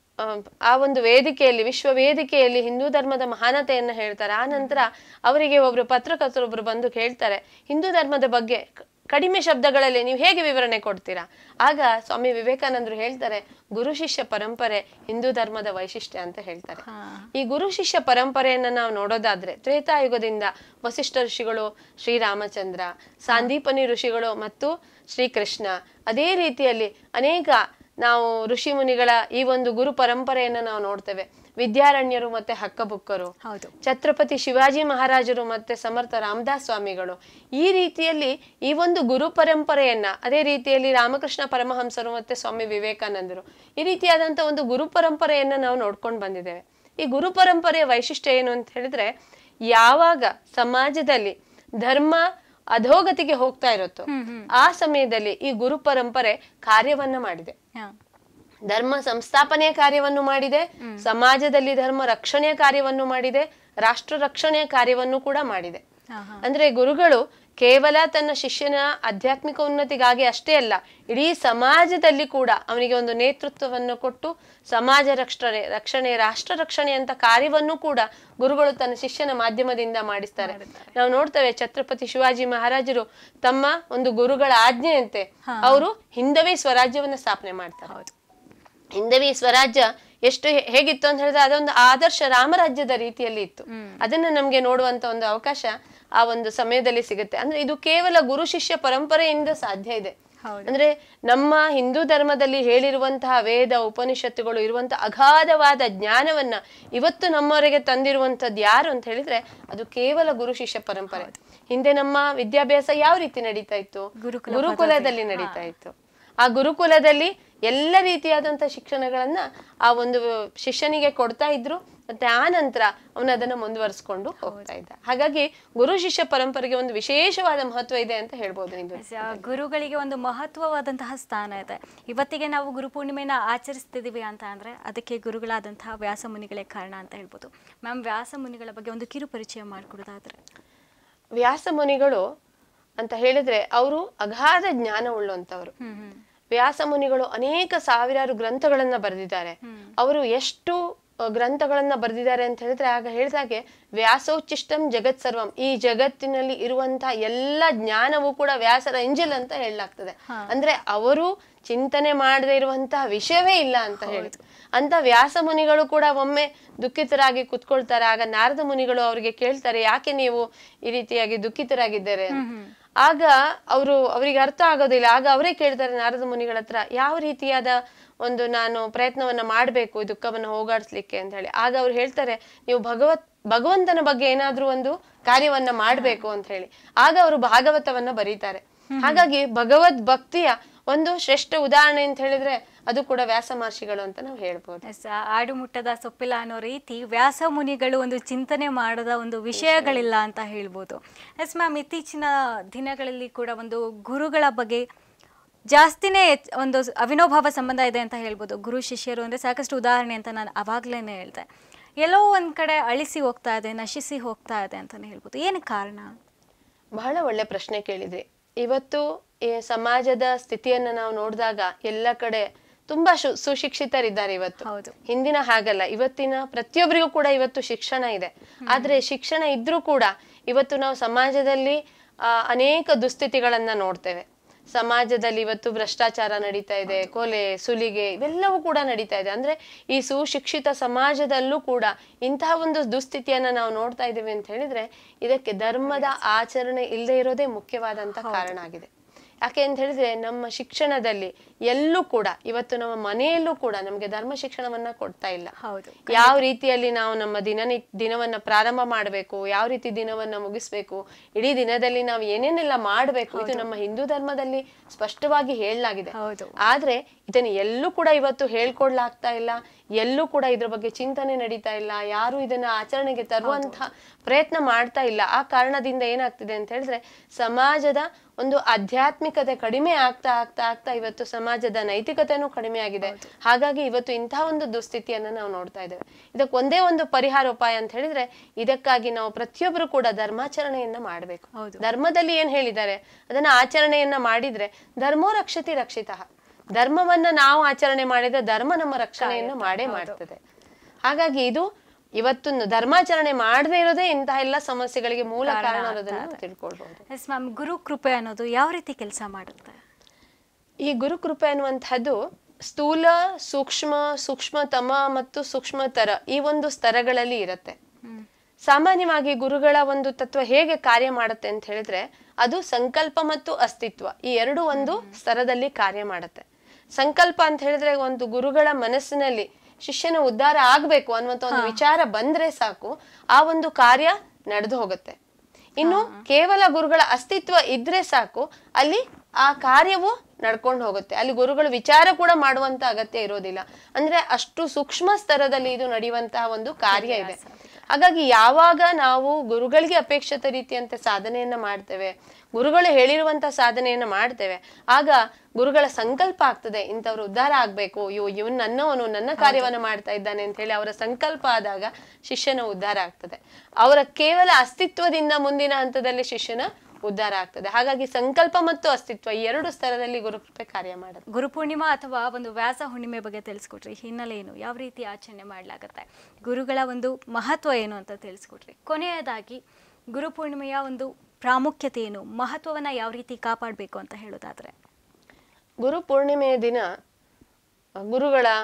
ಆ ಒಂದು ವೇದಿಕೆಯಲ್ಲಿ, ವಿಶ್ವ ವೇದಿಕೆಯಲ್ಲಿ ಹಿಂದೂ ಧರ್ಮದ ಮಹಾನತೆಯನ್ನ ಹೇಳ್ತಾರೆ. ಆ ನಂತರ ಅವರಿಗೆ ಒಬ್ರು ಪತ್ರಕರ್ತರೊಬ್ರು ಬಂದು ಕೇಳ್ತಾರೆ, ಹಿಂದೂ ಧರ್ಮದ ಬಗ್ಗೆ ಕಡಿಮೆ ಶಬ್ದಗಳಲ್ಲಿ ನೀವು ಹೇಗೆ ವಿವರಣೆ ಕೊಡ್ತೀರಾ? ಆಗ ಸ್ವಾಮಿ ವಿವೇಕಾನಂದರು ಹೇಳ್ತಾರೆ, ಗುರು ಶಿಷ್ಯ ಪರಂಪರೆ ಹಿಂದೂ ಧರ್ಮದ ವೈಶಿಷ್ಟ್ಯ ಅಂತ ಹೇಳ್ತಾರೆ. ಈ ಗುರು ಶಿಷ್ಯ ಪರಂಪರೆಯನ್ನ ನಾವು ನೋಡೋದಾದ್ರೆ ತ್ರೇತಾಯುಗದಿಂದ ವಸಿಷ್ಠ ಋಷಿಗಳು, ಶ್ರೀರಾಮಚಂದ್ರ, ಸಾಂದೀಪನಿ ಋಷಿಗಳು ಮತ್ತು ಶ್ರೀಕೃಷ್ಣ, ಅದೇ ರೀತಿಯಲ್ಲಿ ಅನೇಕ ನಾವು ಋಷಿ ಮುನಿಗಳ ಈ ಒಂದು ಗುರು ಪರಂಪರೆಯನ್ನ ನಾವು ನೋಡ್ತೇವೆ. ವಿದ್ಯಾರಣ್ಯರು ಮತ್ತೆ ಹಕ್ಕಬುಕ್ಕರು, ಛತ್ರಪತಿ ಶಿವಾಜಿ ಮಹಾರಾಜರು ಮತ್ತೆ ಸಮರ್ಥ ರಾಮದಾಸ್ ಸ್ವಾಮಿಗಳು, ಈ ರೀತಿಯಲ್ಲಿ ಈ ಒಂದು ಗುರು ಪರಂಪರೆಯನ್ನ, ಅದೇ ರೀತಿಯಲ್ಲಿ ರಾಮಕೃಷ್ಣ ಪರಮಹಂಸರು ಮತ್ತೆ ಸ್ವಾಮಿ ವಿವೇಕಾನಂದರು, ಈ ರೀತಿಯಾದಂತ ಒಂದು ಗುರು ಪರಂಪರೆಯನ್ನ ನಾವು ನೋಡ್ಕೊಂಡು ಬಂದಿದ್ದೇವೆ. ಈ ಗುರು ಪರಂಪರೆಯ ವೈಶಿಷ್ಟ್ಯ ಏನು ಅಂತ ಹೇಳಿದ್ರೆ, ಯಾವಾಗ ಸಮಾಜದಲ್ಲಿ ಧರ್ಮ ಅಧೋಗತಿಗೆ ಹೋಗ್ತಾ ಇರುತ್ತೋ ಆ ಸಮಯದಲ್ಲಿ ಈ ಗುರು ಪರಂಪರೆ ಕಾರ್ಯವನ್ನ ಮಾಡಿದೆ. ಧರ್ಮ ಸಂಸ್ಥಾಪನೆಯ ಕಾರ್ಯವನ್ನು ಮಾಡಿದೆ, ಸಮಾಜದಲ್ಲಿ ಧರ್ಮ ರಕ್ಷಣೆಯ ಕಾರ್ಯವನ್ನು ಮಾಡಿದೆ, ರಾಷ್ಟ್ರ ರಕ್ಷಣೆಯ ಕಾರ್ಯವನ್ನು ಕೂಡ ಮಾಡಿದೆ. ಅಂದ್ರೆ ಗುರುಗಳು ಕೇವಲ ತನ್ನ ಶಿಷ್ಯನ ಆಧ್ಯಾತ್ಮಿಕ ಉನ್ನತಿಗಾಗಿ ಅಷ್ಟೇ ಅಲ್ಲ, ಇಡೀ ಸಮಾಜದಲ್ಲಿ ಕೂಡ ಅವನಿಗೆ ಒಂದು ನೇತೃತ್ವವನ್ನು ಕೊಟ್ಟು ಸಮಾಜ ರಕ್ಷಣೆ ರಕ್ಷಣೆ ರಾಷ್ಟ್ರ ರಕ್ಷಣೆ ಅಂತ ಕಾರ್ಯವನ್ನು ಕೂಡ ಗುರುಗಳು ತನ್ನ ಶಿಷ್ಯನ ಮಾಧ್ಯಮದಿಂದ ಮಾಡಿಸ್ತಾರೆ. ನಾವು ನೋಡ್ತೇವೆ, ಛತ್ರಪತಿ ಶಿವಾಜಿ ಮಹಾರಾಜರು ತಮ್ಮ ಒಂದು ಗುರುಗಳ ಆಜ್ಞೆಯಂತೆ ಅವರು ಹಿಂದವೇ ಸ್ವರಾಜ್ಯವನ್ನ ಸ್ಥಾಪನೆ ಮಾಡ್ತಾರೆ. ಹಿಂದವಿ ಸ್ವರಾಜ್ಯ ಎಷ್ಟು ಹೇಗಿತ್ತು ಅಂತ ಹೇಳಿದ್ರೆ ಅದೊಂದು ಆದರ್ಶ ರಾಮರಾಜ್ಯದ ರೀತಿಯಲ್ಲಿ ಇತ್ತು. ಅದನ್ನ ನಮ್ಗೆ ನೋಡುವಂತ ಒಂದು ಅವಕಾಶ ಆ ಒಂದು ಸಮಯದಲ್ಲಿ ಸಿಗುತ್ತೆ. ಅಂದ್ರೆ ಇದು ಕೇವಲ ಗುರು ಶಿಷ್ಯ ಪರಂಪರೆಯಿಂದ ಸಾಧ್ಯ ಇದೆ. ಅಂದ್ರೆ ನಮ್ಮ ಹಿಂದೂ ಧರ್ಮದಲ್ಲಿ ಹೇಳಿರುವಂತಹ ವೇದ ಉಪನಿಷತ್ತುಗಳು ಇರುವಂತಹ ಅಗಾಧವಾದ ಜ್ಞಾನವನ್ನ ಇವತ್ತು ನಮ್ಮವರೆಗೆ ತಂದಿರುವಂತದ್ದು ಯಾರು ಅಂತ ಹೇಳಿದ್ರೆ ಅದು ಕೇವಲ ಗುರು ಶಿಷ್ಯ ಪರಂಪರೆ. ಹಿಂದೆ ನಮ್ಮ ವಿದ್ಯಾಭ್ಯಾಸ ಯಾವ ರೀತಿ ನಡೀತಾ ಇತ್ತು? ಗುರುಕುಲದಲ್ಲಿ ನಡೀತಾ ಇತ್ತು. ಆ ಗುರುಕುಲದಲ್ಲಿ ಎಲ್ಲ ರೀತಿಯಾದಂತಹ ಶಿಕ್ಷಣಗಳನ್ನ ಆ ಒಂದು ಶಿಷ್ಯನಿಗೆ ಕೊಡ್ತಾ ಇದ್ರು. ಮತ್ತೆ ಆ ನಂತರ ಅವನು ಅದನ್ನ ಮುಂದುವರಿಸಿಕೊಂಡು ಹೋಗ್ತಾ ಇದ್ದ. ಹಾಗಾಗಿ ಗುರು ಶಿಷ್ಯ ಪರಂಪರೆಗೆ ಒಂದು ವಿಶೇಷವಾದ ಮಹತ್ವ ಇದೆ ಅಂತ ಹೇಳ್ಬೋದು. ಗುರುಗಳಿಗೆ ಒಂದು ಮಹತ್ವವಾದಂತಹ ಸ್ಥಾನ ಇದೆ. ಇವತ್ತಿಗೆ ನಾವು ಗುರು ಪೂರ್ಣಿಮೆನ ಆಚರಿಸ್ತಿದೀವಿ ಅಂತ ಅಂದ್ರೆ ಅದಕ್ಕೆ ಗುರುಗಳಾದಂತಹ ವ್ಯಾಸ ಮುನಿಗಳೇ ಕಾರಣ ಅಂತ ಹೇಳ್ಬೋದು. ಮ್ಯಾಮ್, ವ್ಯಾಸ ಮುನಿಗಳ ಬಗ್ಗೆ ಒಂದು ಕಿರು ಪರಿಚಯ ಮಾಡಿಕೊಡೋದಾದ್ರೆ? ವ್ಯಾಸ ಮುನಿಗಳು ಅಂತ ಹೇಳಿದ್ರೆ ಅವರು ಅಗಾಧ ಜ್ಞಾನ ಉಳ್ಳುವಂತವ್ರು. ವ್ಯಾಸ ಮುನಿಗಳು ಅನೇಕ ಸಾವಿರಾರು ಗ್ರಂಥಗಳನ್ನ ಬರೆದಿದ್ದಾರೆ. ಅವರು ಎಷ್ಟು ಗ್ರಂಥಗಳನ್ನ ಬರೆದಿದ್ದಾರೆ ಅಂತ ಹೇಳಿದ್ರೆ ಆಗ ಹೇಳಿದಾಗೆ ವ್ಯಾಸೋಚ್ಚಿಷ್ಟಂ ಜಗತ್ ಸರ್ವಂ, ಈ ಜಗತ್ತಿನಲ್ಲಿ ಇರುವಂತಹ ಎಲ್ಲ ಜ್ಞಾನವೂ ಕೂಡ ವ್ಯಾಸರ ಎಂಜಲ್ ಅಂತ ಹೇಳಲಾಗ್ತದೆ. ಅಂದ್ರೆ ಅವರು ಚಿಂತನೆ ಮಾಡದೇ ಇರುವಂತಹ ವಿಷಯವೇ ಇಲ್ಲ ಅಂತ ಹೇಳಿ ಅಂತ ವ್ಯಾಸ ಮುನಿಗಳು ಕೂಡ ಒಮ್ಮೆ ದುಃಖಿತರಾಗಿ ಕುತ್ಕೊಳ್ತಾರೆ. ಆಗ ನಾರದ ಮುನಿಗಳು ಅವರಿಗೆ ಕೇಳ್ತಾರೆ, ಯಾಕೆ ನೀವು ಈ ರೀತಿಯಾಗಿ ದುಃಖಿತರಾಗಿದ್ದಾರೆ? ಆಗ ಅವರು ಅವರಿಗೆ ಅರ್ಥ ಆಗೋದಿಲ್ಲ. ಆಗ ಅವರೇ ಕೇಳ್ತಾರೆ ನಾರದ ಮುನಿಗಳ ಹತ್ರ, ಯಾವ ರೀತಿಯಾದ ಒಂದು ನಾನು ಪ್ರಯತ್ನವನ್ನ ಮಾಡ್ಬೇಕು ದುಃಖವನ್ನ ಹೋಗಾಡಿಸ್ಲಿಕ್ಕೆ ಅಂತ ಹೇಳಿ. ಆಗ ಅವ್ರು ಹೇಳ್ತಾರೆ, ನೀವು ಭಗವತ್ ಭಗವಂತನ ಬಗ್ಗೆ ಏನಾದ್ರೂ ಒಂದು ಕಾರ್ಯವನ್ನ ಮಾಡ್ಬೇಕು ಅಂತ ಹೇಳಿ. ಆಗ ಅವರು ಭಾಗವತವನ್ನ ಬರೀತಾರೆ. ಹಾಗಾಗಿ ಭಗವದ್ ಭಕ್ತಿಯ ಒಂದು ಶ್ರೇಷ್ಠ ಉದಾಹರಣೆ ಅಂತ ಹೇಳಿದ್ರೆ ಅದು ಕೂಡ ವ್ಯಾಸ ಮಹರ್ಷಿಗಳು ಅಂತ ನಾವು ಹೇಳ್ಬೋದು. ಆಡು ಮುಟ್ಟದ ಸೊಪ್ಪಿಲ್ಲ ಅನ್ನೋ ರೀತಿ ವ್ಯಾಸ ಮುನಿಗಳು ಒಂದು ಚಿಂತನೆ ಮಾಡದ ಒಂದು ವಿಷಯಗಳಿಲ್ಲ ಅಂತ ಹೇಳ್ಬೋದು. ಎಸ್ ಮ್ಯಾಮ್, ಇತ್ತೀಚಿನ ದಿನಗಳಲ್ಲಿ ಕೂಡ ಒಂದು ಗುರುಗಳ ಬಗ್ಗೆ ಜಾಸ್ತಿನೇ ಒಂದು ಅವಿನೋಭಾವ ಸಂಬಂಧ ಇದೆ ಅಂತ ಹೇಳ್ಬೋದು. ಗುರು ಶಿಷ್ಯರು ಅಂದರೆ ಸಾಕಷ್ಟು ಉದಾಹರಣೆ ಅಂತ ನಾನು ಅವಾಗಲೇ ಹೇಳ್ದೆ. ಎಲ್ಲೋ ಒಂದು ಕಡೆ ಅಳಿಸಿ ಹೋಗ್ತಾ ಇದೆ, ನಶಿಸಿ ಹೋಗ್ತಾ ಇದೆ ಅಂತಲೇ ಹೇಳ್ಬೋದು. ಏನು ಕಾರಣ? ಬಹಳ ಒಳ್ಳೆ ಪ್ರಶ್ನೆ ಕೇಳಿದ್ರಿ. ಇವತ್ತು ಈ ಸಮಾಜದ ಸ್ಥಿತಿಯನ್ನ ನಾವು ನೋಡಿದಾಗ ಎಲ್ಲ ಕಡೆ ತುಂಬಾ ಸುಶಿಕ್ಷಿತರಿದ್ದಾರೆ ಇವತ್ತು. ಹಿಂದಿನ ಹಾಗಲ್ಲ. ಇವತ್ತಿನ ಪ್ರತಿಯೊಬ್ಬರಿಗೂ ಕೂಡ ಇವತ್ತು ಶಿಕ್ಷಣ ಇದೆ. ಆದ್ರೆ ಶಿಕ್ಷಣ ಇದ್ರೂ ಕೂಡ ಇವತ್ತು ನಾವು ಸಮಾಜದಲ್ಲಿ ಆ ಅನೇಕ ದುಸ್ಥಿತಿಗಳನ್ನ ನೋಡ್ತೇವೆ. ಸಮಾಜದಲ್ಲಿ ಇವತ್ತು ಭ್ರಷ್ಟಾಚಾರ ನಡೀತಾ ಇದೆ, ಕೊಲೆ ಸುಲಿಗೆ ಇವೆಲ್ಲವೂ ಕೂಡ ನಡೀತಾ ಇದೆ. ಅಂದ್ರೆ ಈ ಸುಶಿಕ್ಷಿತ ಸಮಾಜದಲ್ಲೂ ಕೂಡ ಇಂತಹ ಒಂದು ದುಸ್ಥಿತಿಯನ್ನ ನಾವು ನೋಡ್ತಾ ಇದ್ದೇವೆ ಅಂತ ಹೇಳಿದ್ರೆ ಇದಕ್ಕೆ ಧರ್ಮದ ಆಚರಣೆ ಇಲ್ಲದೆ ಇರೋದೇ ಮುಖ್ಯವಾದಂತ ಕಾರಣ ಆಗಿದೆ. ಯಾಕೆ ಅಂತ ಹೇಳಿದ್ರೆ ನಮ್ಮ ಶಿಕ್ಷಣದಲ್ಲಿ ಎಲ್ಲೂ ಕೂಡ ಇವತ್ತು ನಮ್ಮ ಮನೆಯಲ್ಲೂ ಕೂಡ ನಮ್ಗೆ ಧರ್ಮ ಶಿಕ್ಷಣವನ್ನ ಕೊಡ್ತಾ ಇಲ್ಲ. ಯಾವ ರೀತಿಯಲ್ಲಿ ನಾವು ನಮ್ಮ ದಿನನಿ ದಿನವನ್ನ ಪ್ರಾರಂಭ ಮಾಡ್ಬೇಕು, ಯಾವ ರೀತಿ ದಿನವನ್ನ ಮುಗಿಸ್ಬೇಕು, ಇಡೀ ದಿನದಲ್ಲಿ ನಾವು ಏನೇನೆಲ್ಲ ಮಾಡ್ಬೇಕು, ಇದು ನಮ್ಮ ಹಿಂದೂ ಧರ್ಮದಲ್ಲಿ ಸ್ಪಷ್ಟವಾಗಿ ಹೇಳಲಾಗಿದೆ. ಆದ್ರೆ ಇದನ್ನ ಎಲ್ಲೂ ಕೂಡ ಇವತ್ತು ಹೇಳ್ಕೊಡ್ಲಾಗ್ತಾ ಇಲ್ಲ. ಎಲ್ಲೂ ಕೂಡ ಇದ್ರ ಬಗ್ಗೆ ಚಿಂತನೆ ನಡೀತಾ ಇಲ್ಲ. ಯಾರು ಇದನ್ನ ಆಚರಣೆಗೆ ತರುವಂತಹ ಪ್ರಯತ್ನ ಮಾಡ್ತಾ ಇಲ್ಲ. ಆ ಕಾರಣದಿಂದ ಏನಾಗ್ತಿದೆ ಅಂತ ಹೇಳಿದ್ರೆ ಸಮಾಜದ ಒಂದು ಆಧ್ಯಾತ್ಮಿಕತೆ ಕಡಿಮೆ ಆಗ್ತಾ ಆಗ್ತಾ ಆಗ್ತಾ ಇವತ್ತು ಸಮಾಜದ ನೈತಿಕತೆನೂ ಕಡಿಮೆ ಆಗಿದೆ. ಹಾಗಾಗಿ ಇವತ್ತು ಇಂತಹ ಒಂದು ದುಸ್ಥಿತಿಯನ್ನ ನಾವು ನೋಡ್ತಾ ಇದ್ದೇವೆ. ಇದಕ್ಕೆ ಒಂದೇ ಒಂದು ಪರಿಹಾರ ಉಪಾಯ ಅಂತ ಹೇಳಿದ್ರೆ ಇದಕ್ಕಾಗಿ ನಾವು ಪ್ರತಿಯೊಬ್ಬರು ಕೂಡ ಧರ್ಮಾಚರಣೆಯನ್ನ ಮಾಡ್ಬೇಕು. ಧರ್ಮದಲ್ಲಿ ಏನ್ ಹೇಳಿದ್ದಾರೆ ಅದನ್ನ ಆಚರಣೆಯನ್ನ ಮಾಡಿದ್ರೆ ಧರ್ಮೋ ರಕ್ಷತಿ ರಕ್ಷಿತಃ. ಧರ್ಮವನ್ನ ನಾವು ಆಚರಣೆ ಮಾಡಿದ್ರೆ ಧರ್ಮ ನಮ್ಮ ರಕ್ಷಣೆಯನ್ನು ಮಾಡೇ ಮಾಡ್ತದೆ. ಹಾಗಾಗಿ ಇದು ಇವತ್ತು ಧರ್ಮಾಚರಣೆ ಮಾಡದೇ ಇರೋದೇ ಇಂತಹ ಎಲ್ಲ ಸಮಸ್ಯೆಗಳಿಗೆ ಮೂಲ ಕಾರಣ ಅನ್ನೋದನ್ನ ತಿಳ್ಕೊಳ್ಬಹುದು. ಎಸ್ ಮ್ಯಾಮ್, ಗುರು ಕೃಪೆ ಅನ್ನೋದು ಯಾವ ರೀತಿ ಕೆಲಸ ಮಾಡುತ್ತೆ? ಈ ಗುರು ಕೃಪೆ ಅನ್ನುವಂಥದ್ದು ಸ್ಥೂಲ, ಸೂಕ್ಷ್ಮ, ಸೂಕ್ಷ್ಮತಮ ಮತ್ತು ಸೂಕ್ಷ್ಮತರ ಈ ಒಂದು ಸ್ತರಗಳಲ್ಲಿ ಇರುತ್ತೆ. ಸಾಮಾನ್ಯವಾಗಿ ಗುರುಗಳ ಒಂದು ತತ್ವ ಹೇಗೆ ಕಾರ್ಯ ಮಾಡುತ್ತೆ ಅಂತ ಹೇಳಿದ್ರೆ ಅದು ಸಂಕಲ್ಪ ಮತ್ತು ಅಸ್ತಿತ್ವ ಈ ಎರಡು ಒಂದು ಸ್ತರದಲ್ಲಿ ಕಾರ್ಯ ಮಾಡುತ್ತೆ. ಸಂಕಲ್ಪ ಅಂತ ಹೇಳಿದ್ರೆ ಒಂದು ಗುರುಗಳ ಮನಸ್ಸಿನಲ್ಲಿ ಶಿಷ್ಯನ ಉದ್ಧಾರ ಆಗ್ಬೇಕು ಅನ್ನುವಂತ ಒಂದು ವಿಚಾರ ಬಂದ್ರೆ ಸಾಕು, ಆ ಒಂದು ಕಾರ್ಯ ನಡೆದು ಹೋಗುತ್ತೆ. ಇನ್ನು ಕೇವಲ ಗುರುಗಳ ಅಸ್ತಿತ್ವ ಇದ್ರೆ ಸಾಕು, ಅಲ್ಲಿ ಆ ಕಾರ್ಯವು ನಡ್ಕೊಂಡು ಹೋಗುತ್ತೆ. ಅಲ್ಲಿ ಗುರುಗಳು ವಿಚಾರ ಕೂಡ ಮಾಡುವಂತ ಅಗತ್ಯ ಇರೋದಿಲ್ಲ. ಅಂದ್ರೆ ಅಷ್ಟು ಸೂಕ್ಷ್ಮ ಸ್ತರದಲ್ಲಿ ಇದು ನಡೆಯುವಂತಹ ಒಂದು ಕಾರ್ಯ ಇದೆ. ಹಾಗಾಗಿ ಯಾವಾಗ ನಾವು ಗುರುಗಳಿಗೆ ಅಪೇಕ್ಷಿತ ರೀತಿಯಂತೆ ಸಾಧನೆಯನ್ನ ಮಾಡ್ತೇವೆ, ಗುರುಗಳು ಹೇಳಿರುವಂತ ಸಾಧನೆಯನ್ನ ಮಾಡ್ತೇವೆ, ಆಗ ಗುರುಗಳ ಸಂಕಲ್ಪ ಆಗ್ತದೆ ಇಂಥವ್ರು ಉದ್ಧಾರ ಆಗ್ಬೇಕು, ಇವ್ ಇವನ್ ನನ್ನವನು ನನ್ನ ಕಾರ್ಯವನ್ನ ಮಾಡ್ತಾ ಇದ್ದಾನೆ ಅಂತ ಹೇಳಿ ಅವರ ಸಂಕಲ್ಪ ಆದಾಗ ಶಿಷ್ಯನ ಉದ್ಧಾರ ಆಗ್ತದೆ. ಅವರ ಕೇವಲ ಅಸ್ತಿತ್ವದಿಂದ ಮುಂದಿನ ಹಂತದಲ್ಲಿ ಶಿಷ್ಯನ ಉದ್ಧಾರ ಆಗ್ತದೆ. ಹಾಗಾಗಿ ಸಂಕಲ್ಪ ಮತ್ತು ಅಸ್ತಿತ್ವ ಈ ಎರಡು ಸ್ತರದಲ್ಲಿ ಗುರುಕೃಪೆ ಕಾರ್ಯ ಮಾಡುತ್ತೆ. ಗುರುಪೂರ್ಣಿಮಾ ಅಥವಾ ಒಂದು ವ್ಯಾಸ ಹುಣ್ಣಿಮೆ ಬಗ್ಗೆ ತಿಳಿಸ್ಕೊಟ್ರಿ. ಹಿನ್ನೆಲೆ ಏನು, ಯಾವ ರೀತಿ ಆಚರಣೆ ಮಾಡ್ಲಾಗತ್ತೆ, ಗುರುಗಳ ಒಂದು ಮಹತ್ವ ಏನು ಅಂತ ತಿಳಿಸ್ಕೊಟ್ರಿ. ಕೊನೆಯದಾಗಿ ಗುರುಪೂರ್ಣಿಮೆಯ ಒಂದು ಪ್ರಾಮುಖ್ಯತೆ ಏನು, ಮಹತ್ವವನ್ನ ಯಾವ ರೀತಿ ಕಾಪಾಡಬೇಕು ಅಂತ ಹೇಳೋದಾದ್ರೆ? ಗುರು ಪೂರ್ಣಿಮೆಯ ದಿನ ಗುರುಗಳ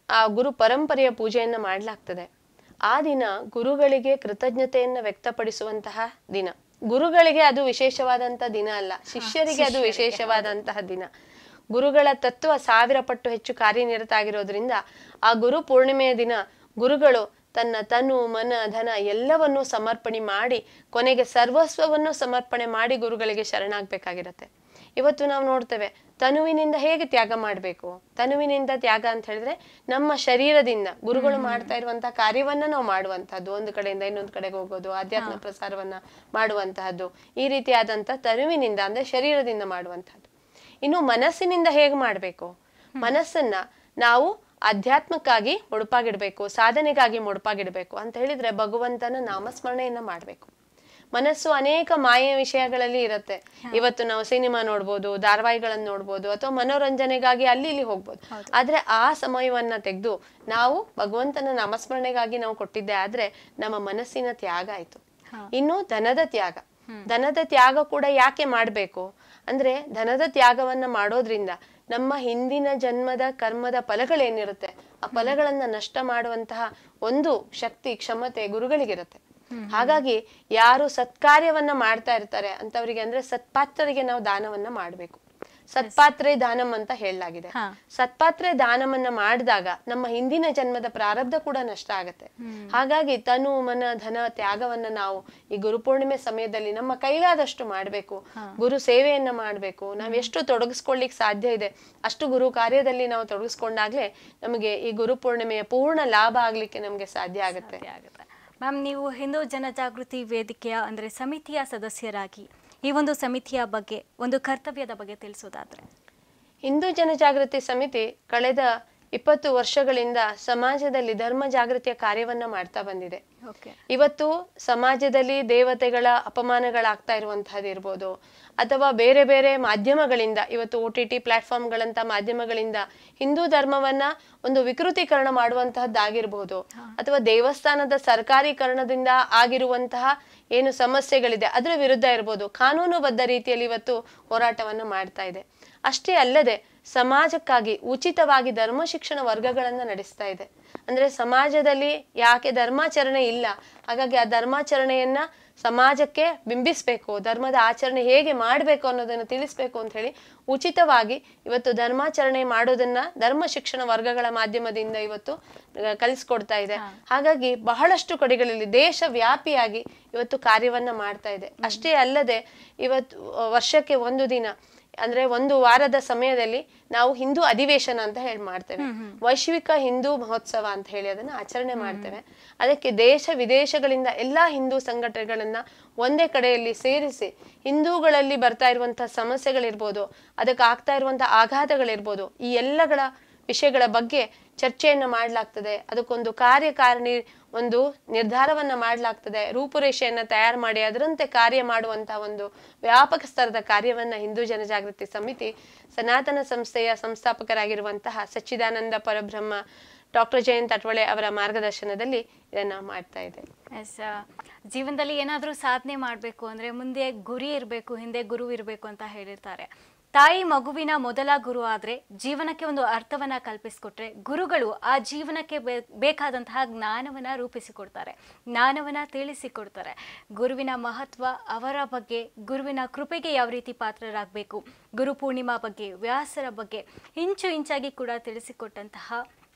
ಆ ಗುರು ಪರಂಪರೆಯ ಪೂಜೆಯನ್ನ ಮಾಡಲಾಗ್ತದೆ. ಆ ದಿನ ಗುರುಗಳಿಗೆ ಕೃತಜ್ಞತೆಯನ್ನ ವ್ಯಕ್ತಪಡಿಸುವಂತಹ ದಿನ. ಗುರುಗಳಿಗೆ ಅದು ವಿಶೇಷವಾದಂತಹ ದಿನ ಅಲ್ಲ, ಶಿಷ್ಯರಿಗೆ ಅದು ವಿಶೇಷವಾದಂತಹ ದಿನ. ಗುರುಗಳ ತತ್ವ ಸಾವಿರ ಪಟ್ಟು ಹೆಚ್ಚು ಕಾರ್ಯನಿರತ ಆಗಿರೋದ್ರಿಂದ ಆ ಗುರು ಪೂರ್ಣಿಮೆಯ ದಿನ ಗುರುಗಳು ತನ್ನ ತನು ಮನ ಧನ ಎಲ್ಲವನ್ನೂ ಸಮರ್ಪಣೆ ಮಾಡಿ ಕೊನೆಗೆ ಸರ್ವಸ್ವವನ್ನು ಸಮರ್ಪಣೆ ಮಾಡಿ ಗುರುಗಳಿಗೆ ಶರಣಾಗಬೇಕಾಗಿರತ್ತೆ. ಇವತ್ತು ನಾವು ನೋಡ್ತೇವೆ ತನುವಿನಿಂದ ಹೇಗೆ ತ್ಯಾಗ ಮಾಡಬೇಕು. ತನುವಿನಿಂದ ತ್ಯಾಗ ಅಂತ ಹೇಳಿದ್ರೆ ನಮ್ಮ ಶರೀರದಿಂದ ಗುರುಗಳು ಮಾಡ್ತಾ ಇರುವಂತಹ ಕಾರ್ಯವನ್ನ ನಾವು ಮಾಡುವಂತಹದ್ದು, ಒಂದು ಕಡೆಯಿಂದ ಇನ್ನೊಂದು ಕಡೆಗೆ ಹೋಗೋದು, ಆಧ್ಯಾತ್ಮ ಪ್ರಸಾರವನ್ನ ಮಾಡುವಂತಹದ್ದು, ಈ ರೀತಿಯಾದಂತಹ ತನುವಿನಿಂದ ಅಂದ್ರೆ ಶರೀರದಿಂದ ಮಾಡುವಂತಹದ್ದು. ಇನ್ನು ಮನಸ್ಸಿನಿಂದ ಹೇಗೆ ಮಾಡಬೇಕು, ಮನಸ್ಸನ್ನ ನಾವು ಆಧ್ಯಾತ್ಮಕ್ಕಾಗಿ ಮುಡುಪಾಗಿಡ್ಬೇಕು, ಸಾಧನೆಗಾಗಿ ಮುಡುಪಾಗಿಡ್ಬೇಕು ಅಂತ ಹೇಳಿದ್ರೆ ಭಗವಂತನ ನಾಮಸ್ಮರಣೆಯನ್ನ ಮಾಡ್ಬೇಕು. ಮನಸ್ಸು ಅನೇಕ ಮಾಯೆಯ ವಿಷಯಗಳಲ್ಲಿ ಇರುತ್ತೆ. ಇವತ್ತು ನಾವು ಸಿನಿಮಾ ನೋಡ್ಬೋದು, ಧಾರಾವಾಹಿಗಳನ್ನ ನೋಡ್ಬೋದು, ಅಥವಾ ಮನೋರಂಜನೆಗಾಗಿ ಅಲ್ಲಿ ಇಲ್ಲಿ ಹೋಗ್ಬೋದು. ಆದ್ರೆ ಆ ಸಮಯವನ್ನ ತೆಗೆದು ನಾವು ಭಗವಂತನ ನಾಮಸ್ಮರಣೆಗಾಗಿ ನಾವು ಕೊಟ್ಟಿದ್ದೆ ಆದ್ರೆ ನಮ್ಮ ಮನಸ್ಸಿನ ತ್ಯಾಗ ಆಯ್ತು. ಇನ್ನು ಧನದ ತ್ಯಾಗ. ಧನದ ತ್ಯಾಗ ಕೂಡ ಯಾಕೆ ಮಾಡ್ಬೇಕು ಅಂದ್ರೆ ಧನದ ತ್ಯಾಗವನ್ನ ಮಾಡೋದ್ರಿಂದ ನಮ್ಮ ಹಿಂದಿನ ಜನ್ಮದ ಕರ್ಮದ ಫಲಗಳೇನಿರುತ್ತೆ ಆ ಫಲಗಳನ್ನ ನಷ್ಟ ಮಾಡುವಂತಹ ಒಂದು ಶಕ್ತಿ ಕ್ಷಮತೆ ಗುರುಗಳಿಗಿರುತ್ತೆ. ಹಾಗಾಗಿ ಯಾರು ಸತ್ಕಾರ್ಯವನ್ನ ಮಾಡ್ತಾ ಇರ್ತಾರೆ ಅಂತವರಿಗೆ ಅಂದ್ರೆ ಸತ್ಪಾತ್ರರಿಗೆ ನಾವು ದಾನವನ್ನ ಮಾಡ್ಬೇಕು. ಸತ್ಪಾತ್ರೆ ದಾನಂ ಅಂತ ಹೇಳಲಾಗಿದೆ. ಸತ್ಪಾತ್ರೆ ದಾನವನ್ನ ಮಾಡಿದಾಗ ನಮ್ಮ ಹಿಂದಿನ ಜನ್ಮದ ಪ್ರಾರಬ್ಧ ಕೂಡ ನಷ್ಟ ಆಗತ್ತೆ. ಹಾಗಾಗಿ ತನು ಮನ ಧನ ತ್ಯಾಗವನ್ನ ನಾವು ಈ ಗುರುಪೂರ್ಣಿಮೆ ಸಮಯದಲ್ಲಿ ನಮ್ಮ ಕೈಲಾದಷ್ಟು ಮಾಡ್ಬೇಕು. ಗುರು ಸೇವೆಯನ್ನ ಮಾಡ್ಬೇಕು. ನಾವ್ ಎಷ್ಟು ತೊಡಗಿಸ್ಕೊಳ್ಲಿಕ್ಕೆ ಸಾಧ್ಯ ಇದೆ ಅಷ್ಟು ಗುರು ಕಾರ್ಯದಲ್ಲಿ ನಾವು ತೊಡಗಿಸ್ಕೊಂಡಾಗ್ಲೇ ನಮಗೆ ಈ ಗುರುಪೂರ್ಣಿಮೆಯ ಪೂರ್ಣ ಲಾಭ ಆಗ್ಲಿಕ್ಕೆ ನಮ್ಗೆ ಸಾಧ್ಯ ಆಗತ್ತೆ. ಮ್ಯಾಮ್, ನೀವು ಹಿಂದೂ ಜನಜಾಗೃತಿ ವೇದಿಕೆಯ ಅಂದ್ರೆ ಸಮಿತಿಯ ಸದಸ್ಯರಾಗಿ ಈ ಒಂದು ಸಮಿತಿಯ ಬಗ್ಗೆ ಒಂದು ಕರ್ತವ್ಯದ ಬಗ್ಗೆ ತಿಳಿಸೋದಾದ್ರೆ. ಹಿಂದೂ ಜನಜಾಗೃತಿ ಸಮಿತಿ ಕಳೆದ ಇಪ್ಪತ್ತು ವರ್ಷಗಳಿಂದ ಸಮಾಜದಲ್ಲಿ ಧರ್ಮ ಜಾಗೃತಿಯ ಕಾರ್ಯವನ್ನ ಮಾಡ್ತಾ ಬಂದಿದೆ. ಇವತ್ತು ಸಮಾಜದಲ್ಲಿ ದೇವತೆಗಳ ಅಪಮಾನಗಳಾಗ್ತಾ ಇರುವಂತಹದ್ದು ಇರ್ಬೋದು, ಅಥವಾ ಬೇರೆ ಬೇರೆ ಮಾಧ್ಯಮಗಳಿಂದ ಇವತ್ತು ಒ ಟಿ ಟಿ ಪ್ಲಾಟ್ಫಾರ್ಮ್ಗಳಂತ ಮಾಧ್ಯಮಗಳಿಂದ ಹಿಂದೂ ಧರ್ಮವನ್ನ ಒಂದು ವಿಕೃತೀಕರಣ ಮಾಡುವಂತಹದ್ದಾಗಿರ್ಬೋದು, ಅಥವಾ ದೇವಸ್ಥಾನದ ಸರ್ಕಾರೀಕರಣದಿಂದ ಆಗಿರುವಂತಹ ಏನು ಸಮಸ್ಯೆಗಳಿದೆ ಅದರ ವಿರುದ್ಧ ಇರ್ಬೋದು, ಕಾನೂನುಬದ್ಧ ರೀತಿಯಲ್ಲಿ ಇವತ್ತು ಹೋರಾಟವನ್ನ ಮಾಡ್ತಾ ಇದೆ. ಅಷ್ಟೇ ಅಲ್ಲದೆ ಸಮಾಜಕ್ಕಾಗಿ ಉಚಿತವಾಗಿ ಧರ್ಮ ಶಿಕ್ಷಣ ವರ್ಗಗಳನ್ನ ನಡೆಸ್ತಾ ಇದೆ. ಅಂದ್ರೆ ಸಮಾಜದಲ್ಲಿ ಯಾಕೆ ಧರ್ಮಾಚರಣೆ ಇಲ್ಲ, ಹಾಗಾಗಿ ಆ ಧರ್ಮಾಚರಣೆಯನ್ನ ಸಮಾಜಕ್ಕೆ ಬಿಂಬಿಸ್ಬೇಕು, ಧರ್ಮದ ಆಚರಣೆ ಹೇಗೆ ಮಾಡ್ಬೇಕು ಅನ್ನೋದನ್ನ ತಿಳಿಸ್ಬೇಕು ಅಂತ ಹೇಳಿ ಉಚಿತವಾಗಿ ಇವತ್ತು ಧರ್ಮಾಚರಣೆ ಮಾಡೋದನ್ನ ಧರ್ಮ ಶಿಕ್ಷಣ ವರ್ಗಗಳ ಮಾಧ್ಯಮದಿಂದ ಇವತ್ತು ಕಲಿಸ್ಕೊಡ್ತಾ ಇದೆ. ಹಾಗಾಗಿ ಬಹಳಷ್ಟು ಕಡೆಗಳಲ್ಲಿ ದೇಶ ವ್ಯಾಪಿಯಾಗಿ ಇವತ್ತು ಕಾರ್ಯವನ್ನ ಮಾಡ್ತಾ ಇದೆ. ಅಷ್ಟೇ ಅಲ್ಲದೆ ಇವತ್ತು ವರ್ಷಕ್ಕೆ ಒಂದು ದಿನ ಅಂದ್ರೆ ಒಂದು ವಾರದ ಸಮಯದಲ್ಲಿ ನಾವು ಹಿಂದೂ ಅಧಿವೇಶನ ಅಂತ ಹೇಳಿ ಮಾಡ್ತೇವೆ. ವೈಶ್ವಿಕ ಹಿಂದೂ ಮಹೋತ್ಸವ ಅಂತ ಹೇಳಿ ಅದನ್ನ ಆಚರಣೆ ಮಾಡ್ತೇವೆ. ಅದಕ್ಕೆ ದೇಶ ವಿದೇಶಗಳಿಂದ ಎಲ್ಲಾ ಹಿಂದೂ ಸಂಘಟನೆಗಳನ್ನ ಒಂದೇ ಕಡೆಯಲ್ಲಿ ಸೇರಿಸಿ ಹಿಂದೂಗಳಲ್ಲಿ ಬರ್ತಾ ಇರುವಂತಹ ಸಮಸ್ಯೆಗಳಿರ್ಬೋದು, ಅದಕ್ಕೆ ಆಗ್ತಾ ಇರುವಂತಹ ಆಘಾತಗಳಿರ್ಬೋದು, ಈ ಎಲ್ಲಗಳ ವಿಷಯಗಳ ಬಗ್ಗೆ ಚರ್ಚೆಯನ್ನ ಮಾಡ್ಲಾಗ್ತದೆ. ಅದಕ್ಕೊಂದು ಕಾರ್ಯಕಾರಿಣಿ ಒಂದು ನಿರ್ಧಾರವನ್ನ ಮಾಡ್ಲಾಗ್ತದೆ. ರೂಪುರೇಷೆಯನ್ನ ತಯಾರು ಮಾಡಿ ಅದರಂತೆ ಕಾರ್ಯ ಮಾಡುವಂತಹ ಒಂದು ವ್ಯಾಪಕ ಸ್ತರದ ಕಾರ್ಯವನ್ನ ಹಿಂದೂ ಜನಜಾಗೃತಿ ಸಮಿತಿ ಸನಾತನ ಸಂಸ್ಥೆಯ ಸಂಸ್ಥಾಪಕರಾಗಿರುವಂತಹ ಸಚ್ಚಿದಾನಂದ ಪರಬ್ರಹ್ಮ ಡಾಕ್ಟರ್ ಜಯಂತ್ ಅಟ್ವಳೆ ಅವರ ಮಾರ್ಗದರ್ಶನದಲ್ಲಿ ಇದನ್ನ ಮಾಡ್ತಾ ಇದೆ. ಎಸ್, ಜೀವನದಲ್ಲಿ ಏನಾದ್ರೂ ಸಾಧನೆ ಮಾಡ್ಬೇಕು ಅಂದ್ರೆ ಮುಂದೆ ಗುರಿ ಇರಬೇಕು, ಹಿಂದೆ ಗುರು ಇರಬೇಕು ಅಂತ ಹೇಳಿರ್ತಾರೆ. ತಾಯಿ ಮಗುವಿನ ಮೊದಲ ಗುರು ಆದ್ರೆ ಜೀವನಕ್ಕೆ ಒಂದು ಅರ್ಥವನ್ನ ಕಲ್ಪಿಸಿಕೊಟ್ರೆ ಗುರುಗಳು ಆ ಜೀವನಕ್ಕೆ ಬೇಕಾದಂತಹ ಜ್ಞಾನವನ್ನ ರೂಪಿಸಿಕೊಡ್ತಾರೆ, ಜ್ಞಾನವನ್ನ ತಿಳಿಸಿಕೊಡ್ತಾರೆ. ಗುರುವಿನ ಮಹತ್ವ, ಅವರ ಬಗ್ಗೆ, ಗುರುವಿನ ಕೃಪೆಗೆ ಯಾವ ರೀತಿ ಪಾತ್ರರಾಗಬೇಕು, ಗುರು ಪೂರ್ಣಿಮಾ ಬಗ್ಗೆ, ವ್ಯಾಸರ ಬಗ್ಗೆ ಇಂಚು ಇಂಚಾಗಿ ಕೂಡ ತಿಳಿಸಿಕೊಟ್ಟಂತಹ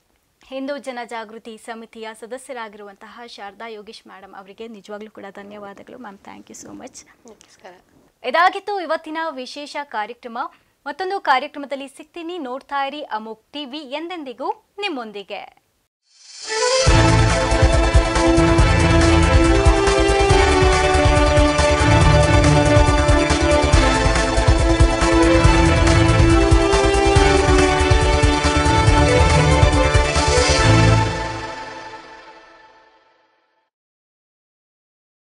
ಹಿಂದೂ ಜನಜಾಗೃತಿ ಸಮಿತಿಯ ಸದಸ್ಯರಾಗಿರುವಂತಹ ಶಾರದಾ ಯೋಗೀಶ್ ಮೇಡಮ್ ಅವರಿಗೆ ನಿಜವಾಗ್ಲೂ ಕೂಡ ಧನ್ಯವಾದಗಳು ma'am. Thank you so much. ನಮಸ್ಕಾರ. ಇದಾಗಿತ್ತು ಇವತ್ತಿನ ವಿಶೇಷ ಕಾರ್ಯಕ್ರಮ. ಮತ್ತೊಂದು ಕಾರ್ಯಕ್ರಮದಲ್ಲಿ ಸಿಗ್ತೀನಿ. ನೋಡ್ತಾ ಇರಿ ಅಮೋಕ್ ಟಿವಿ, ಎಂದೆಂದಿಗೂ ನಿಮ್ಮೊಂದಿಗೆ.